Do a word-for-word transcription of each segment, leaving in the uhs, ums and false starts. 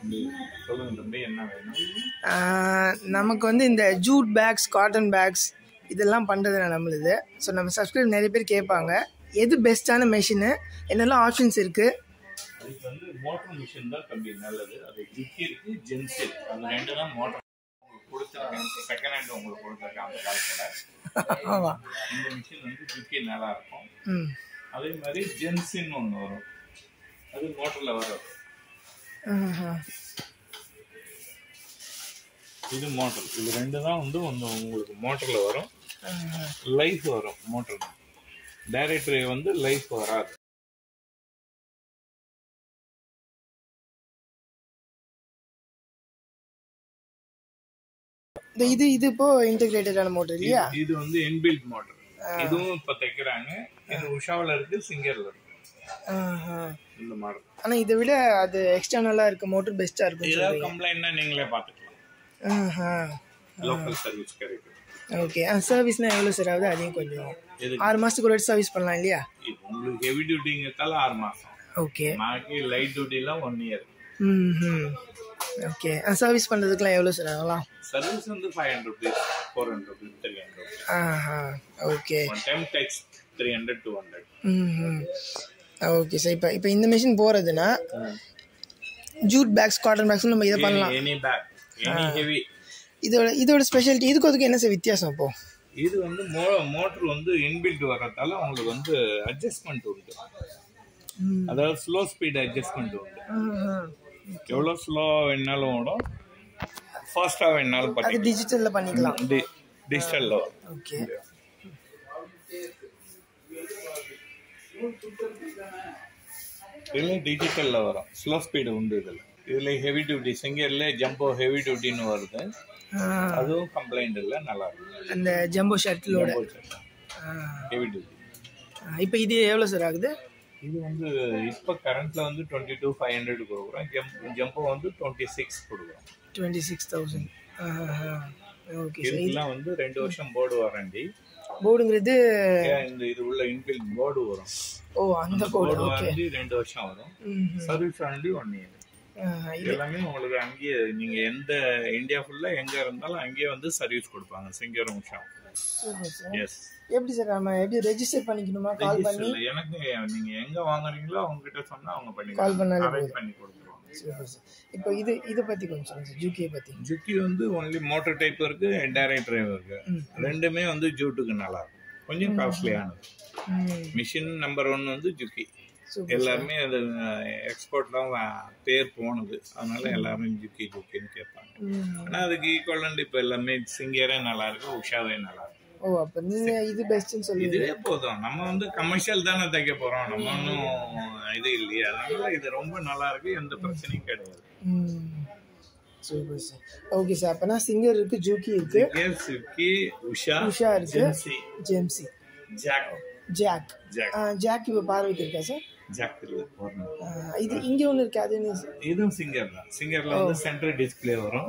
நமக்கு வந்து இந்த ஜூட் பேக்ஸ், காட்டன் பேக்ஸ் இதெல்லாம் பண்ணுறதுல நம்மளுது. ஸோ நம்ம சப்ஸ்கிரைப் நிறைய பேர் கேட்பாங்க, எது பெஸ்ட்டான மெஷினு, என்னெல்லாம் ஆப்ஷன்ஸ் இருக்குது. அதுக்கு வந்து மோட்டர் மிஷின் தான் தம்பி நல்லது. அது ஜிக்கி இருக்கு, ஜென்ஸ் இருக்கு. அது ரெண்டு தான் மோட்டர் உங்களுக்கு கொடுத்துருக்கேன். செகண்ட் ஹேண்ட் உங்களுக்கு கொடுத்துருக்கேன் அந்த காலத்தில். ஆமாம், இந்த மிஷின் வந்து ஜிக்கி நல்லா இருக்கும். அதே மாதிரி ஜென்ஸின்னு ஒன்று வரும், அது மோட்டரில் வரும். இது மோட்டர். இது ரெண்டு தான் வந்து ஒன்று உங்களுக்கு மோட்டரில் வரும், லைஃப் வரும். மோட்டர் டைரக்டரி வந்து லைஃப் வராது. இது இது இப்போ இன்டகிரேட்டடான மோட்டர் இல்லையா? இது வந்து இன்பில்ட் மோட்டர். இதுவும் இப்போ தைக்கிறாங்க. இது உஷாவில் இருக்கு, சிங்கர்ல இருக்கு இந்த மாடல். ஆனா இதை விட அது எக்ஸ்டர்னலா இருக்க மோட்டர் பெஸ்டா இருக்கும். ஏதாவது கம்ப்ளைண்ட்னா நீங்களே பாத்துக்கலாம். லோக்கல் சர்வீஸ் கிடைக்கும். ஓகே. சர்வீஸ்னா எவ்வளவு சார் ஆகுது? அதையும் கொஞ்சம் ஆறு மாசத்துக்கு ஒரு சர்வீஸ் பண்ணலாம் இல்லையா? உங்களுக்கு ஹெவி டியூட்டிங்கிறதால ஆறு மாசம். ஓகே. மாக்கி லைட் டியூட்டிலாம் ஒன் இயர். ம். ஓகே. சர்வீஸ் பண்றதுக்குலாம் எவ்வளவு சார் ஆகலாம்? சர்வீஸ் வந்து five hundred rupees, four hundred rupees, three hundred. ஆஹா. ஓகே. ஒன் டைம் டெக்ஸ் த்ரீ ஹண்ட்ரட், டூ ஹண்ட்ரட். ம். Okay sir. இப்போ இப்போ இந்த மிஷின் போறதுன்னா ஜூட் பேக்ஸ், காட்டன் பேக்ஸ் நம்ம இதை பண்ணலாம். Any bag, any heavy. இதோட இதோட ஸ்பெஷாலிட்டி இதுக்கு அதுக்கு என்ன சார் வித்தியாசம்? இப்போ இது வந்து மோ மோட்டர் வந்து இன்பில்ட் வர்றதால உங்களுக்கு வந்து அட்ஜஸ்ட்மெண்ட் உண்டு. அதாவது ஸ்லோ ஸ்பீட் அட்ஜஸ்ட்மெண்ட் உண்டு. எவ்வளோ ஸ்லோ வேணாலும் ஓடும், ஃபாஸ்ட்டாக வேணாலும் பண்ணி டிஜிட்டலில் பண்ணிக்கலாம். டிஜிட்டலில். ஓகே. இதில் டிஜிட்டலில் வரும், ஸ்லோ ஸ்பீடு உண்டு. இதில் இதில் ஹெவி டியூட்டி, சிங்கர்ல ஜம்போ ஹெவி டியூட்டின்னு வருது. அதுவும் கம்ப்ளைண்ட் இல்லை, நல்லா இருக்கும். அந்த ஜம்போ ஷட்டிலோட ஹெவி டியூட்டி. இப்போ இது எவ்வளோ சார் ஆகுது? இது வந்து இப்போ கரண்ட்டில் வந்து டுவெண்ட்டி டூ ஃபைவ் ஹண்ட்ரட் கொடுக்குறோம். ஜம் ஜம்போ வந்து டுவெண்ட்டி சிக்ஸ் கொடுக்குறோம். Twenty six thousand. ஓகே. இதெல்லாம் வந்து ரெண்டு வருஷம் போர்டு வாரண்டி. போர்டுங்கிறது இந்த இது உள்ள இன்பில்ட் போர்டு வரும். ஓ, அந்த போர்டு வாரண்டி ரெண்டு வருஷம் வரும். Service warranty one year. எல்லாமே உங்களுக்கு அங்கேயே, நீங்க எந்த இந்தியா ஃபுல்லா எங்க இருந்தாலும் அங்கேயே வந்து சர்வீஸ் கொடுப்பாங்க. சிங்கர் உஷா. எஸ். எப்படி சார் நம்ம எப்படி ரெஜிஸ்டர் பண்ணிக்கணுமா? கால் பண்ணி எனக்கு நீங்க எங்க வாங்குறீங்களோ அவங்க கிட்ட சொன்னா அவங்க பண்ணி கால் பண்ணாலே பண்ணி கொடுத்துருவாங்க. Super sir. இப்போ இது இத பத்தி கொஞ்சம் சொல்லுங்க சார். ஜூக்கி பத்தி. ஜூக்கி வந்து ஒன்லி மோட்டார் டைப் இருக்கு, டைரக்ட் டிரைவ் இருக்கு. ரெண்டுமே வந்து ஜூட்டுக்கு நல்லா இருக்கும். கொஞ்சம் காஸ்ட்லியானது. மிஷின் நம்பர் ஒன் வந்து ஜூக்கி. எல்லாருமே அது எக்ஸ்போர்ட்லாம் பேர் போனது, அதனால எல்லாருமே ஜுக்கி ஜுக்கின்னு கேட்பாங்க. ஆனால் அதுக்கு ஈக்குவலண்ட் இப்போ எல்லாமே சிங்கரே நல்லா இருக்கு, உஷாவே நல்லா இருக்கு. ஓ, அப்போ நீங்க இது பெஸ்ட்னு சொல்லி இதுவே போதும். நம்ம வந்து கமர்ஷியல் தானே தைக்க போறோம், நம்ம ஒன்றும் இது இல்லையா. அதனால இது ரொம்ப நல்லா இருக்கு, எந்த பிரச்சனையும் கிடையாது. Super sir. Okay sir. அப்பனா சிங்கர் இருக்கு, ஜூக்கி இருக்கு, ஜுக்கி, உஷா, உஷா இருக்கு, Gemsy, Gemsy, Jack, Jack Jack இப்போ பார்வைக்கு இருக்கா சார்? ஜாக் இல்ல, இது இங்க ஒன்னு இருக்கு. அது என்ன சார்? இதுவும் சிங்கர் தான். சிங்கர்ல வந்து சென்டர் டிஸ்ப்ளே வரும்.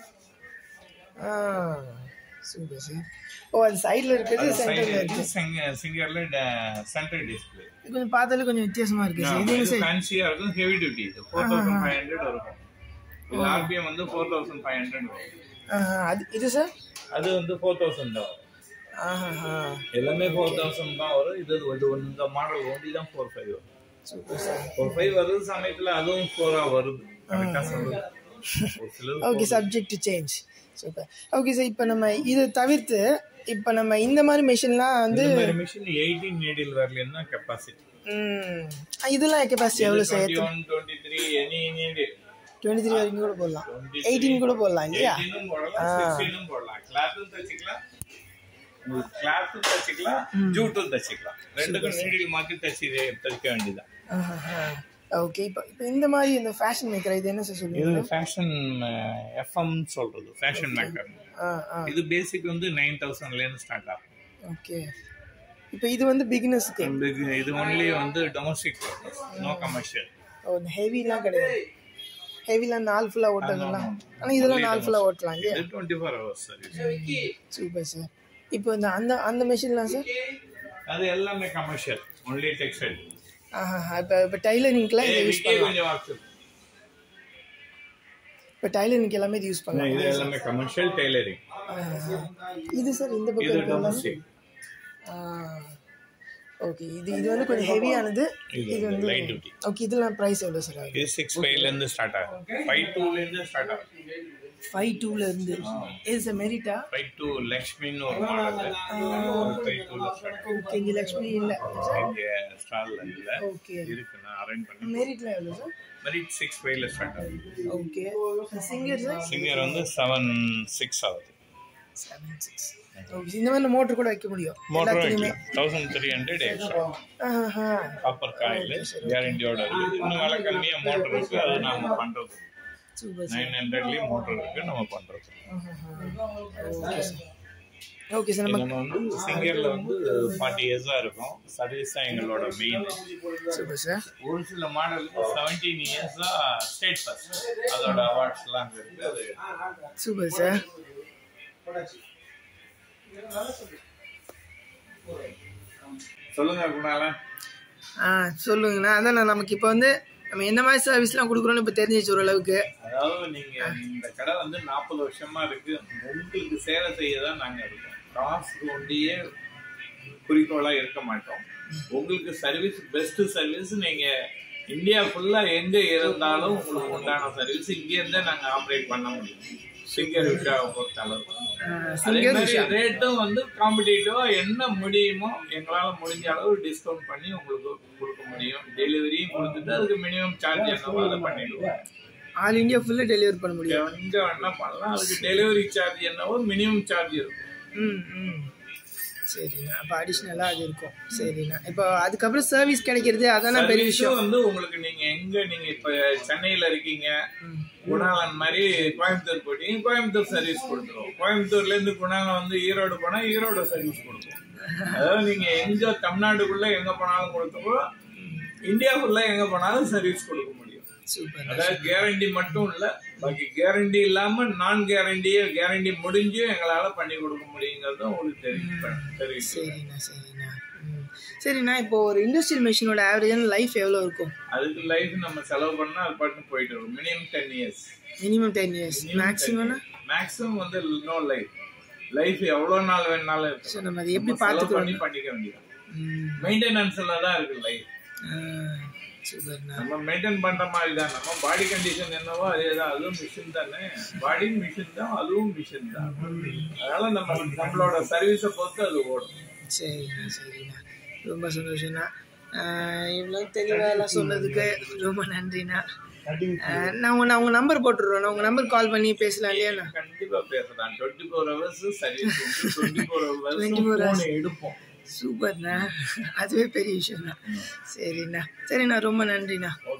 ஆ, சூப்பர் சார். ஓ, அது சைடுல இருக்குது, சென்டர்ல இருக்கு. சிங்கர்ல சென்டர் டிஸ்ப்ளே. இது கொஞ்சம் பார்த்தாலே கொஞ்சம் வித்தியாசமா இருக்கு சார். இது சார் ஃபேன்சியா இருக்கும், ஹெவி டியூட்டி. இது four thousand five hundred இருக்கும். இது ஆர்பிஎம் வந்து four thousand five hundred வரும். அது இது சார் அது வந்து four thousand தான் வரும். ஆஹா, எல்லாமே four thousand தான் வரும். இது இந்த மாடல் ஒன்லி தான் four five வரும். Super sir. four five வருது சமயத்துல, அதுவும் four ஆ வருது. கரெக்ட்டா சொல்லுங்க. Okay, subject to change. Super. Okay sir. இப்போ நம்ம இதை தவிர்த்து இப்போ நம்ம இந்த மாதிரி மெஷின்லாம் வந்து மெஷின் eighteen needle வரலன்னு தான் கெபாசிட்டி. ம், இதெல்லாம் கெபாசிட்டி எவ்வளவு sir? twenty-one, twenty-three any needle. twenty-three வரைக்கும் கூட போடலாம், eighteen கூட போடலாம் இல்லையா? eighteen ம் போடலாம், sixteen ம் போடலாம். கிளாத்தும் தச்சிக்கலாம், கிளாத்தும் தச்சிக்கலாம், ஜூட்டும் தச்சிக்கலாம். ரெண்டுக்கும் நீடில் மாத்தி தச்சி தச்சிக்க வேண்டியதான். ஓகே. இப்போ இப்போ இந்த மாதிரி இந்த ஃபேஷன் மேக்கர் இது என்ன சார் சொல்லுங்க? இது ஃபேஷன் எஃப்எம் சொல்றது, ஃபேஷன் மேக்கர். இது பேசிக் வந்து nine thousand ல இருந்து ஸ்டார்ட் ஆகும். ஓகே. இப்போ இது வந்து பிகினர்ஸ்க்கு. இது ஒன்லி வந்து டொமஸ்டிக், நோ கமர்ஷியல். ஓ, ஹெவிலாம் கிடையாது. ஹெவிலாம் நாள் ஃபுல்லா ஓட்டலாம். ஆனா இதெல்லாம் நாள் ஃபுல்லா ஓட்டலாம் இல்லையா? twenty-four hours service. Super sir. இப்போ இந்த அந்த அந்த மெஷின்லாம் சார்? அது எல்லாமே கமர்ஷியல், ஒன்லி டெக்ஸ்டைல். ஆஹா, இப்போ இப்போ டைலரிங்க்குலாம் இதை யூஸ் பண்ணலாம். கொஞ்சம் வாட்ஸ்அப் இப்போ டைலரிங்க்கு எல்லாமே இது யூஸ் பண்ணலாம். இது எல்லாமே கமர்ஷியல் டெய்லரிங். இது சார் இந்த இது பக்கம் டொமஸ்டிக். ஓகே. இது இது வந்து கொஞ்சம் ஹெவியானது. இது வந்து லைட் டியூட்டி. ஓகே. இதெல்லாம் பிரைஸ் எவ்வளோ சார் ஆகும்? இது சிக்ஸ் ஃபைவ்ல இருந்து ஸ்டார்ட் ஆகும். ஃபைவ் டூல இருந்து ஸ்டார்ட் ஆகும். ஃபைவ் டூல இருந்து. இது சார் மெரிட்டா? ஃபைவ் டூ லக்ஷ்மின்னு ஒரு மாடல். ஃபைவ் டூல ஸ்டார்ட் ஆகும். ஓகே. இங்கே லக்ஷ்மி இல்லை இங்கே ஸ்டால்ல இல்ல. ஓகே. இருக்கு, நான் அரேஞ்ச் பண்ணி. மெரிட்ல எவ்வளோ சார்? மெரிட் சிக்ஸ் ஃபைவ்ல ஸ்டார்ட் ஆகும். ஓகே. Singer sir? சிங்கர் வந்து செவன் சிக்ஸ் ஆகுது. Seven six. ஓகே. இந்த மாதிரி மோட்டர் கூட வைக்க முடியும் motor thousand three hundred extra. ஆஹா. காப்பர் காயில் கேரண்டியோட இருக்குது. இன்னும் விலை கம்மியாக மோட்டர் இருக்கு, அது நாம பண்றது. சூப்பர். நைன் ஹண்ட்ரட்லயும் மோட்டர் இருக்கு, நம்ம பண்றது. Okay sir. Okay sir. நம்ம நம்ம வந்து சிங்கர்ல வந்து ஃபார்ட்டி இயர்ஸா இருக்கும். சர்வீஸ் தான் எங்களோட மெயின். Super sir. ஒரு சில மாடலுக்கு செவன்டீன் இயர்ஸா ஸ்டேட் ஃபர்ஸ்ட், அதோட அவார்ட்ஸ் எல்லாம் இருக்கு. அது சூப்பர் சார். சொல்லுங்க குணால. ஆ சொல்லுங்கண்ணா. அதான் நான் நமக்கு இப்போ வந்து நம்ம என்ன மாதிரி சர்வீஸ்லாம் கொடுக்குறோன்னு இப்போ தெரிஞ்சிச்சு ஓரளவுக்கு. அதாவது நீங்க இந்த கடை வந்து நாற்பது வருஷமா இருக்கு. உங்களுக்கு சேவை செய்ய தான் நாங்க இருக்கோம். காசு ஒண்டியே குறிக்கோளா இருக்க மாட்டோம். உங்களுக்கு சர்வீஸ் பெஸ்ட் சர்வீஸ். நீங்க இந்தியா ஃபுல்லா எங்க இருந்தாலும் உங்களுக்கு உண்டான சர்வீஸ் இங்க இருந்தே நாங்க ஆப்ரேட் பண்ண முடியும். சிங்கர் விஷாவை பொறுத்த அளவு அதே மாதிரி ரேட்டும் வந்து காம்படிட்டிவா என்ன முடியுமோ எங்களால முடிஞ்ச அளவு டிஸ்கவுண்ட் பண்ணி உங்களுக்கு கொடுக்க முடியும். டெலிவரியும் கொடுத்துட்டு அதுக்கு மினிமம் சார்ஜ் என்னவோ அதை பண்ணிடுவோம். ஆல் இந்தியா ஃபுல்லா டெலிவரி பண்ண முடியும். எங்க வேணா பண்ணலாம். அதுக்கு டெலிவரி சார்ஜ் என்னவோ மினிமம் சார்ஜ் இருக்கும். ம் ம் சரிண்ணா. அப்போ அடிஷ்னலாக அது இருக்கும். சரிண்ணா. இப்போ அதுக்கப்புறம் சர்வீஸ் கிடைக்கிறது அதான பெரிய விஷயம். வந்து உங்களுக்கு நீங்க எங்க நீங்க இப்ப சென்னையில இருக்கீங்க, குணாலன் மாதிரி கோயம்புத்தூர் போயிட்டீங்க, கோயம்புத்தூர் சர்வீஸ் கொடுத்துருவோம். கோயம்புத்தூர்ல இருந்து குணாலன் வந்து ஈரோடு போனா ஈரோடு சர்வீஸ் கொடுப்போம். அதாவது நீங்க எங்க தமிழ்நாட்டுக்குள்ள எங்க போனாலும் கொடுத்துருவோம். இந்தியாவுக்குள்ள எங்க போனாலும் சர்வீஸ் கொடுக்க முடியும். அதாவது கேரண்டி மட்டும் இல்ல, பாக்கி கேரண்டி இல்லாம நான் கேரண்டியே கேரண்டி முடிஞ்சும் எங்களால பண்ணி கொடுக்க முடியுங்கிறது உங்களுக்கு தெரியும். சரிண்ணா சரிண்ணா. சரிண்ணா. இப்போ ஒரு இண்டஸ்ட்ரியல் மெஷினோட ஆவரேஜான லைஃப் எவ்வளோ இருக்கும்? அதுக்கு லைஃப் நம்ம செலவு பண்ணா அது பாட்டு போயிட்டு இருக்கும். Minimum ten years. Minimum ten years. Maximum maximum வந்து நோ லைஃப். லைஃப் எவ்வளவு நாள் வேணாலும் இருக்கு. சோ நம்ம அதை எப்படி பார்த்துக்கிறோம் பண்ணி பண்ணிக்க வேண்டியது. மெயின்டெனன்ஸ்ல தான் இருக்கு லைஃப். நம்ம மெயின்டைன் பண்ற மாதிரி தான். நம்ம பாடி கண்டிஷன் என்னவோ அதே தான். அதுவும் மிஷின் தானே. பாடி மிஷின் தான், அதுவும் மிஷின் தான். அதனால நம்ம நம்மளோட சர்வீஸை பொறுத்து அது ஓடும். சரிண்ணா சரிண்ணா. ரொம்ப சந்தோஷம்ண்ணா. இவ்வளோ தெளிவாக எல்லாம் சொன்னதுக்கு ரொம்ப நன்றிண்ணா. நான் உங்க உங்க நம்பர் போட்டுடுறோம். உங்க நம்பர் கால் பண்ணி பேசலாம் இல்லையாண்ணா? கண்டிப்பா பேசலாம். டுவெண்ட்டி ஃபோர் ஹவர்ஸ் சர்வீஸ் உண்டு. டுவெண்ட்டி ஃபோர் ஹவர்ஸ் எடுப்போம். சூப்பர்ண்ணா. அதுவே பெரிய விஷயம் தான். சரிண்ணா சரிண்ணா. ரொம்ப நன்றிண்ணா.